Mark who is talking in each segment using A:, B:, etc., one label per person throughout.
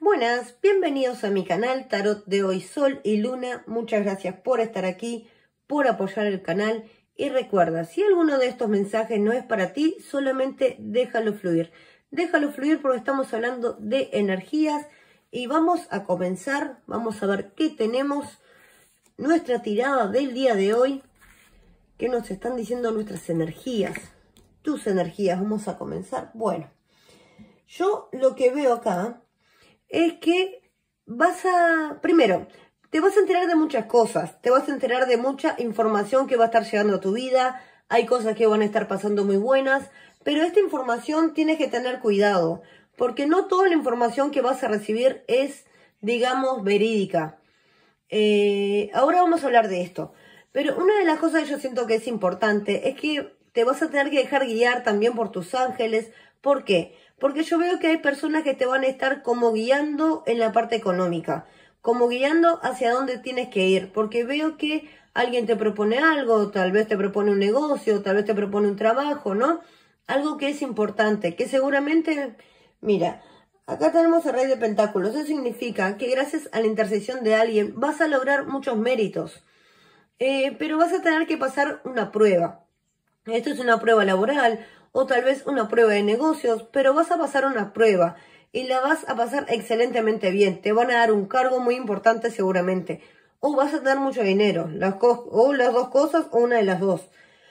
A: Buenas, bienvenidos a mi canal Tarot de Hoy Sol y Luna. Muchas gracias por estar aquí, por apoyar el canal. Y recuerda, si alguno de estos mensajes no es para ti, solamente déjalo fluir. Déjalo fluir porque estamos hablando de energías. Y vamos a comenzar, vamos a ver qué tenemos. Nuestra tirada del día de hoy. ¿Qué nos están diciendo nuestras energías? Tus energías, vamos a comenzar. Bueno, yo lo que veo acá es que primero, te vas a enterar de muchas cosas, te vas a enterar de mucha información que va a estar llegando a tu vida, hay cosas que van a estar pasando muy buenas, pero esta información tienes que tener cuidado, porque no toda la información que vas a recibir es, digamos, verídica. Ahora vamos a hablar de esto, pero una de las cosas que yo siento que es importante es que te vas a tener que dejar guiar también por tus ángeles. ¿Por qué? Porque yo veo que hay personas que te van a estar como guiando en la parte económica, como guiando hacia dónde tienes que ir, porque veo que alguien te propone algo, tal vez te propone un negocio, tal vez te propone un trabajo, ¿no? Algo que es importante, que seguramente, mira, acá tenemos el Rey de Pentáculos. Eso significa que gracias a la intercesión de alguien vas a lograr muchos méritos, pero vas a tener que pasar una prueba. Esto es una prueba laboral o tal vez una prueba de negocios, pero vas a pasar una prueba y la vas a pasar excelentemente bien. Te van a dar un cargo muy importante seguramente, o vas a tener mucho dinero, o las dos cosas o una de las dos.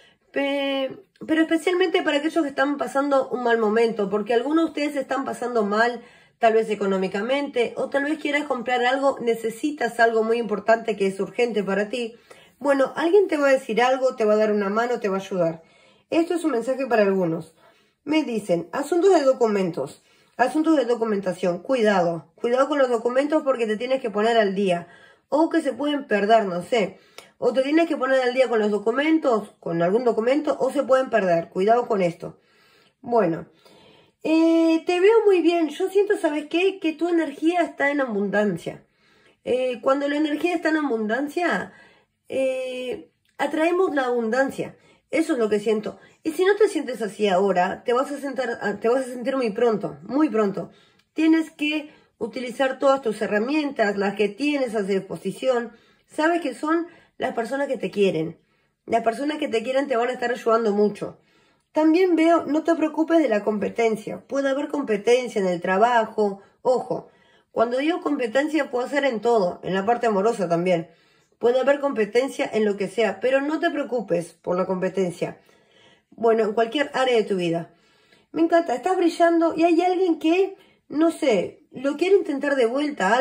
A: Pero especialmente para aquellos que están pasando un mal momento, porque algunos de ustedes están pasando mal, tal vez económicamente, o tal vez quieras comprar algo, necesitas algo muy importante que es urgente para ti. Bueno, alguien te va a decir algo, te va a dar una mano, te va a ayudar. Esto es un mensaje para algunos. Me dicen, asuntos de documentos, asuntos de documentación. Cuidado con los documentos porque te tienes que poner al día. O que se pueden perder, no sé. O te tienes que poner al día con los documentos, con algún documento, o se pueden perder. Cuidado con esto. Bueno, te veo muy bien. Yo siento, ¿sabes qué? Que tu energía está en abundancia. Cuando la energía está en abundancia, atraemos la abundancia. Eso es lo que siento. Y si no te sientes así ahora, te vas a sentir muy pronto, muy pronto. Tienes que utilizar todas tus herramientas, las que tienes a disposición. Sabes que son las personas que te quieren. Las personas que te quieren te van a estar ayudando mucho. También veo, no te preocupes de la competencia. Puede haber competencia en el trabajo. Ojo, cuando digo competencia puede ser en todo, en la parte amorosa también. Puede haber competencia en lo que sea, pero no te preocupes por la competencia. Bueno, en cualquier área de tu vida. Me encanta, estás brillando y hay alguien que, no sé, lo quiere intentar de vuelta,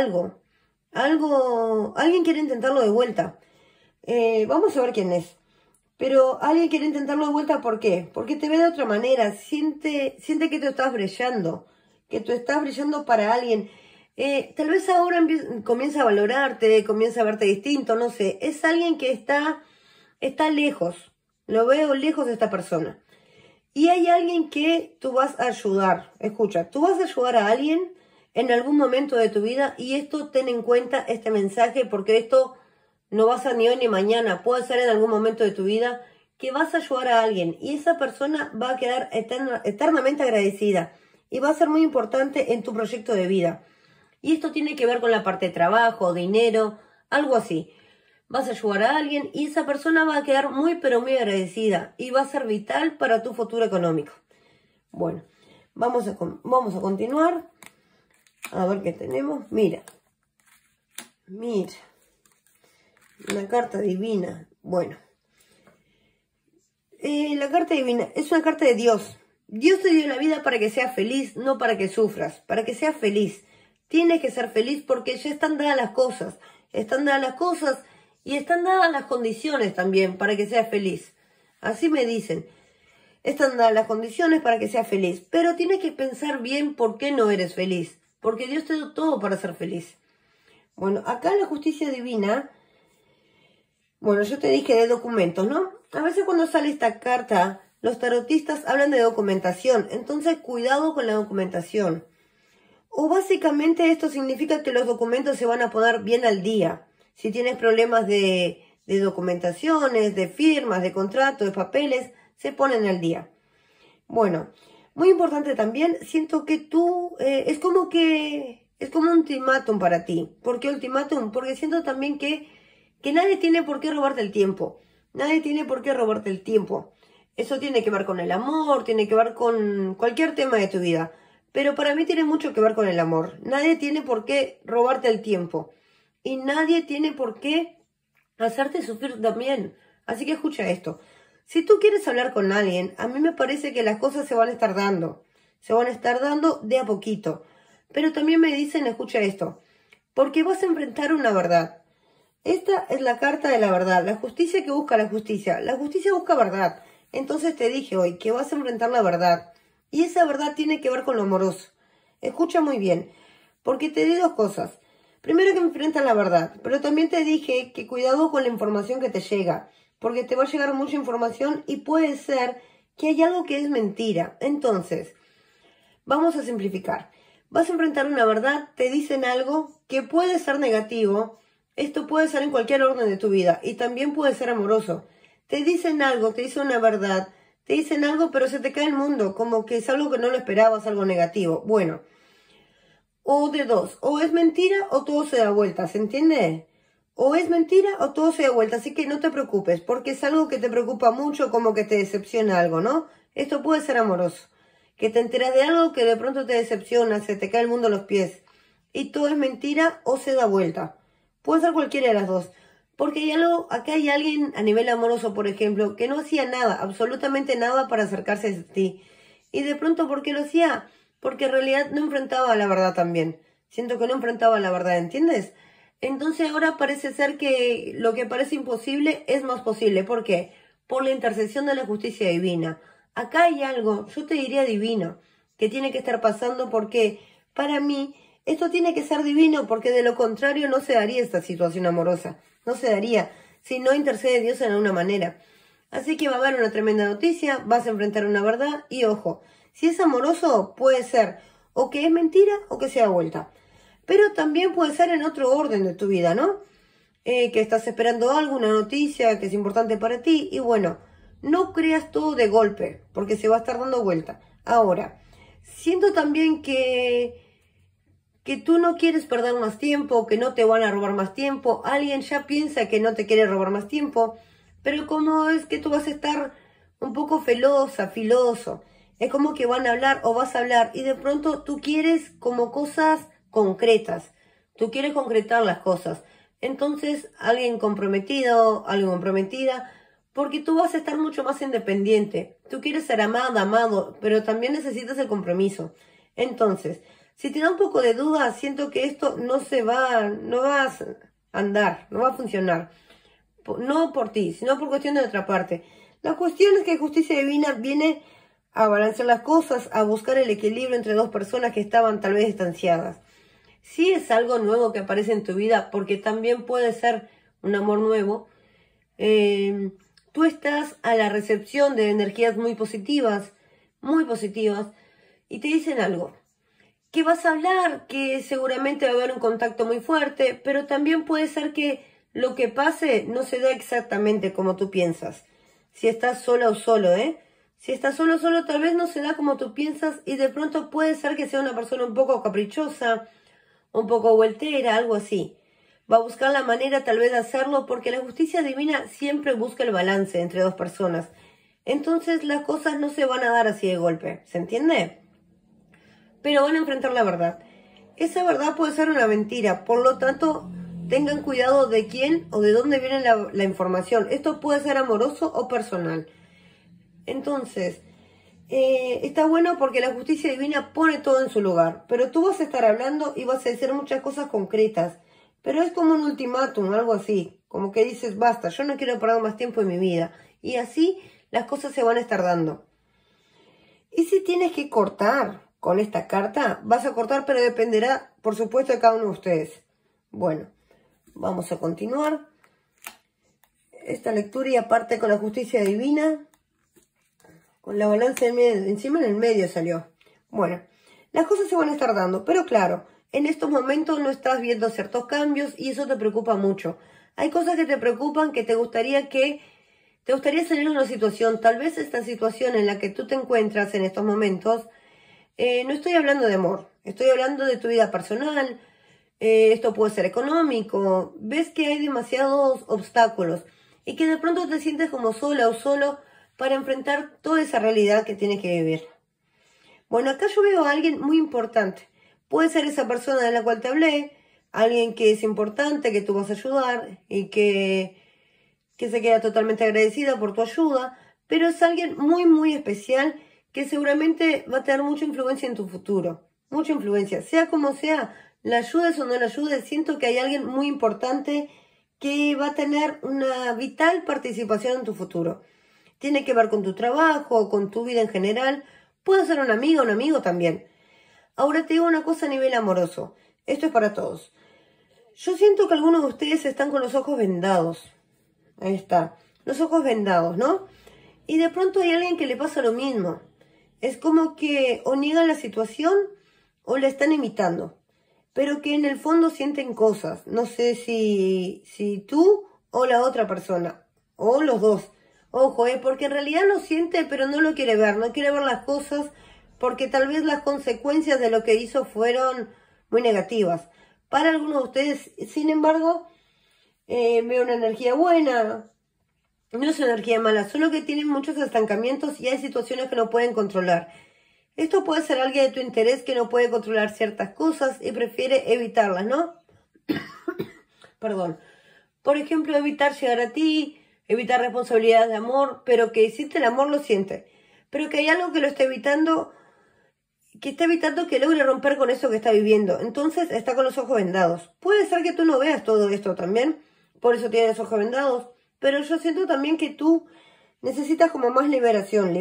A: alguien quiere intentarlo de vuelta. Vamos a ver quién es. Pero alguien quiere intentarlo de vuelta, ¿por qué? Porque te ve de otra manera, siente que tú estás brillando para alguien. Tal vez ahora comienza a valorarte, comienza a verte distinto, no sé. Es alguien que está lejos. Lo veo lejos de esta persona. Y hay alguien que tú vas a ayudar. Escucha, tú vas a ayudar a alguien en algún momento de tu vida. Y esto, ten en cuenta este mensaje, porque esto no va a ser ni hoy ni mañana. Puede ser en algún momento de tu vida que vas a ayudar a alguien. Y esa persona va a quedar eternamente agradecida. Y va a ser muy importante en tu proyecto de vida. Y esto tiene que ver con la parte de trabajo, dinero, algo así. Vas a ayudar a alguien y esa persona va a quedar muy pero muy agradecida y va a ser vital para tu futuro económico. Bueno, vamos a continuar. A ver qué tenemos. Mira. Una carta divina. Bueno. La carta divina es una carta de Dios. Dios te dio la vida para que seas feliz, no para que sufras. Para que seas feliz. Tienes que ser feliz porque ya están dadas las cosas. Están dadas las cosas y están dadas las condiciones también para que seas feliz. Así me dicen. Están dadas las condiciones para que seas feliz. Pero tienes que pensar bien por qué no eres feliz. Porque Dios te dio todo para ser feliz. Bueno, acá en la justicia divina. Bueno, yo te dije de documentos, ¿no? A veces cuando sale esta carta, los tarotistas hablan de documentación. Entonces, cuidado con la documentación. O básicamente esto significa que los documentos se van a poner bien al día. Si tienes problemas de documentaciones, de firmas, de contratos, de papeles, se ponen al día. Bueno, muy importante también, siento que tú, es como que Es como un ultimátum para ti. ¿Por qué ultimátum? Porque siento también que nadie tiene por qué robarte el tiempo. Nadie tiene por qué robarte el tiempo. Eso tiene que ver con el amor, tiene que ver con cualquier tema de tu vida. Pero para mí tiene mucho que ver con el amor. Nadie tiene por qué robarte el tiempo. Y nadie tiene por qué hacerte sufrir también. Así que escucha esto. Si tú quieres hablar con alguien, a mí me parece que las cosas se van a estar dando. Se van a estar dando de a poquito. Pero también me dicen, escucha esto, porque vas a enfrentar una verdad. Esta es la carta de la verdad, la justicia que busca la justicia. La justicia busca verdad. Entonces te dije hoy que vas a enfrentar la verdad. Y esa verdad tiene que ver con lo amoroso. Escucha muy bien, porque te di dos cosas. Primero que enfrentas la verdad, pero también te dije que cuidado con la información que te llega, porque te va a llegar mucha información y puede ser que hay algo que es mentira. Entonces, vamos a simplificar. Vas a enfrentar una verdad, te dicen algo que puede ser negativo. Esto puede ser en cualquier orden de tu vida y también puede ser amoroso. Te dicen algo, te dicen una verdad, te dicen algo pero se te cae el mundo, como que es algo que no lo esperabas, algo negativo. Bueno, o de dos, o es mentira o todo se da vuelta, ¿se entiende? O es mentira o todo se da vuelta, así que no te preocupes, porque es algo que te preocupa mucho, como que te decepciona algo, ¿no? Esto puede ser amoroso. Que te enteras de algo que de pronto te decepciona, se te cae el mundo a los pies. Y todo es mentira o se da vuelta. Puede ser cualquiera de las dos. Porque hay algo, acá hay alguien a nivel amoroso, por ejemplo, que no hacía nada, absolutamente nada para acercarse a ti. Y de pronto, ¿por qué lo hacía? Porque en realidad no enfrentaba la verdad también. Siento que no enfrentaba la verdad, ¿entiendes? Entonces ahora parece ser que lo que parece imposible es más posible. ¿Por qué? Por la intercesión de la justicia divina. Acá hay algo, yo te diría divino, que tiene que estar pasando porque para mí esto tiene que ser divino porque de lo contrario no se daría esta situación amorosa. No se daría si no intercede Dios en alguna manera. Así que va a haber una tremenda noticia, vas a enfrentar una verdad y ojo, si es amoroso puede ser o que es mentira o que sea vuelta. Pero también puede ser en otro orden de tu vida, ¿no? Que estás esperando algo, una noticia que es importante para ti y bueno, no creas todo de golpe, porque se va a estar dando vuelta. Ahora, siento también que tú no quieres perder más tiempo, que no te van a robar más tiempo. Alguien ya piensa que no te quiere robar más tiempo, pero como es que tú vas a estar un poco filoso, es como que van a hablar o vas a hablar y de pronto tú quieres como cosas concretas. Tú quieres concretar las cosas. Entonces, alguien comprometido, alguien comprometida, porque tú vas a estar mucho más independiente. Tú quieres ser amada, amado, pero también necesitas el compromiso. Entonces, si te da un poco de duda, siento que esto no va a andar, no va a funcionar. No por ti, sino por cuestión de otra parte. La cuestión es que justicia divina viene a balancear las cosas, a buscar el equilibrio entre dos personas que estaban tal vez distanciadas. Si es algo nuevo que aparece en tu vida, porque también puede ser un amor nuevo, tú estás a la recepción de energías muy positivas, y te dicen algo, que vas a hablar, que seguramente va a haber un contacto muy fuerte, pero también puede ser que lo que pase no se da exactamente como tú piensas. Si estás sola o solo, Si estás solo, tal vez no se da como tú piensas y de pronto puede ser que sea una persona un poco caprichosa, un poco vueltera, algo así. Va a buscar la manera tal vez de hacerlo porque la justicia divina siempre busca el balance entre dos personas. Entonces las cosas no se van a dar así de golpe, ¿se entiende? Pero van a enfrentar la verdad. Esa verdad puede ser una mentira, por lo tanto, tengan cuidado de quién o de dónde viene la información. Esto puede ser amoroso o personal. Entonces, está bueno porque la justicia divina pone todo en su lugar, pero tú vas a estar hablando y vas a decir muchas cosas concretas, pero es como un ultimátum, algo así, como que dices, basta, yo no quiero perder más tiempo en mi vida, y así las cosas se van a estar dando. Y si tienes que cortar con esta carta, vas a cortar, pero dependerá, por supuesto, de cada uno de ustedes. Bueno, vamos a continuar esta lectura y aparte con la justicia divina, con la balanza encima en el medio salió. Bueno, las cosas se van a estar dando, pero claro, en estos momentos no estás viendo ciertos cambios y eso te preocupa mucho. Hay cosas que te preocupan, que te gustaría salir de una situación, tal vez esta situación en la que tú te encuentras en estos momentos, no estoy hablando de amor, Estoy hablando de tu vida personal, esto puede ser económico. Ves que hay demasiados obstáculos y que de pronto te sientes como sola o solo para enfrentar toda esa realidad que tienes que vivir. Bueno, acá yo veo a alguien muy importante. Puede ser esa persona de la cual te hablé, alguien que es importante, que tú vas a ayudar y que se queda totalmente agradecida por tu ayuda, pero es alguien muy, muy especial que seguramente va a tener mucha influencia en tu futuro. Mucha influencia. Sea como sea, la ayudes o no la ayudes, siento que hay alguien muy importante que va a tener una vital participación en tu futuro. Tiene que ver con tu trabajo, con tu vida en general. Puede ser una amiga o un amigo también. Ahora te digo una cosa a nivel amoroso. Esto es para todos. Yo siento que algunos de ustedes están con los ojos vendados. Ahí está. Los ojos vendados, ¿no? Y de pronto hay alguien que le pasa lo mismo. Es como que o niegan la situación o la están imitando. Pero que en el fondo sienten cosas. No sé si tú o la otra persona. O los dos. Ojo, porque en realidad lo siente pero no lo quiere ver. No quiere ver las cosas porque tal vez las consecuencias de lo que hizo fueron muy negativas. Para algunos de ustedes, sin embargo, veo una energía buena. No es una energía mala, solo que tienen muchos estancamientos y hay situaciones que no pueden controlar. Esto puede ser alguien de tu interés que no puede controlar ciertas cosas y prefiere evitarlas, ¿no? Perdón. Por ejemplo, evitar llegar a ti, evitar responsabilidades de amor, pero que existe el amor, lo siente. Pero que hay algo que lo está evitando, que logre romper con eso que está viviendo. Entonces está con los ojos vendados. Puede ser que tú no veas todo esto también, por eso tienes los ojos vendados. Pero yo siento también que tú necesitas como más liberación,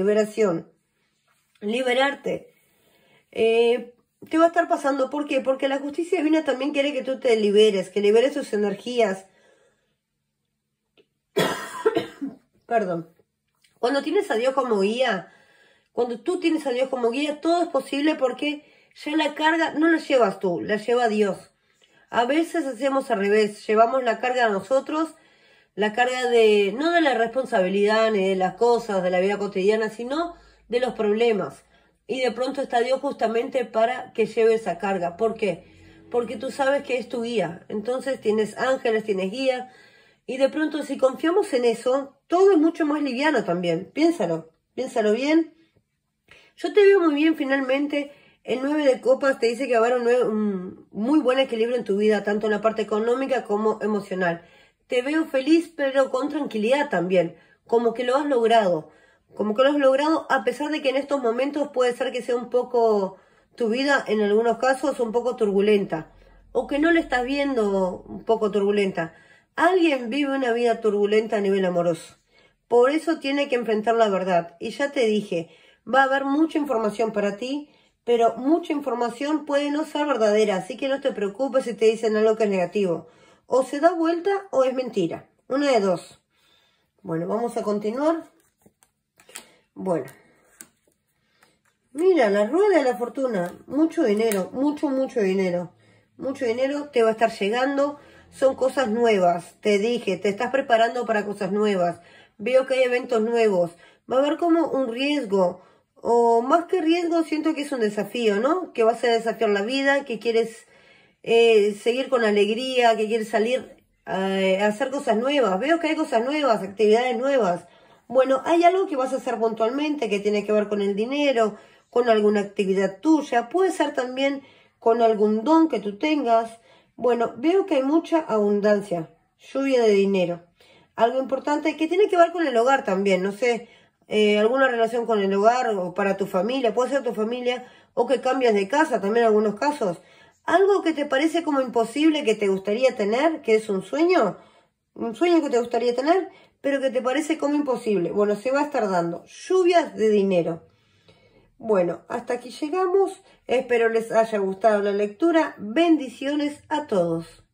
A: liberarte. Te va a estar pasando, ¿por qué? Porque la justicia divina también quiere que tú te liberes, que liberes tus energías. Perdón. Cuando tienes a Dios como guía, cuando tú tienes a Dios como guía, todo es posible porque ya la carga no la llevas tú, la lleva Dios. A veces hacemos al revés, llevamos la carga a nosotros, la carga de, no de la responsabilidad ni de las cosas de la vida cotidiana, sino de los problemas. Y de pronto está Dios justamente para que lleve esa carga. ¿Por qué? Porque tú sabes que es tu guía. Entonces tienes ángeles, tienes guías. Y de pronto si confiamos en eso, todo es mucho más liviano también. Piénsalo bien. Yo te veo muy bien finalmente. El 9 de copas te dice que va a haber un muy buen equilibrio en tu vida, tanto en la parte económica como emocional. Te veo feliz, pero con tranquilidad también, como que lo has logrado. Como que lo has logrado, a pesar de que en estos momentos puede ser que sea un poco, tu vida en algunos casos, un poco turbulenta. O que no le estás viendo un poco turbulenta. Alguien vive una vida turbulenta a nivel amoroso. Por eso tiene que enfrentar la verdad. Y ya te dije, va a haber mucha información para ti, pero mucha información puede no ser verdadera. Así que no te preocupes si te dicen algo que es negativo. O se da vuelta o es mentira. Una de dos. Bueno, vamos a continuar. Bueno. Mira, la rueda de la fortuna. Mucho dinero. Mucho dinero. Mucho dinero te va a estar llegando. Son cosas nuevas. Te dije, te estás preparando para cosas nuevas. Veo que hay eventos nuevos. Va a haber como un riesgo. O más que riesgo, siento que es un desafío, ¿no? Que vas a desafiar la vida, que quieres seguir con alegría, que quieres salir a hacer cosas nuevas. Veo que hay cosas nuevas, actividades nuevas. Bueno, hay algo que vas a hacer puntualmente que tiene que ver con el dinero, con alguna actividad tuya. Puede ser también con algún don que tú tengas. Bueno, veo que hay mucha abundancia, lluvia de dinero. Algo importante que tiene que ver con el hogar también, no sé, alguna relación con el hogar o para tu familia, puede ser tu familia, o que cambias de casa también en algunos casos. Algo que te parece como imposible que te gustaría tener, que es un sueño que te gustaría tener, pero que te parece como imposible. Bueno, se va a estar dando lluvias de dinero. Bueno, hasta aquí llegamos. Espero les haya gustado la lectura. Bendiciones a todos.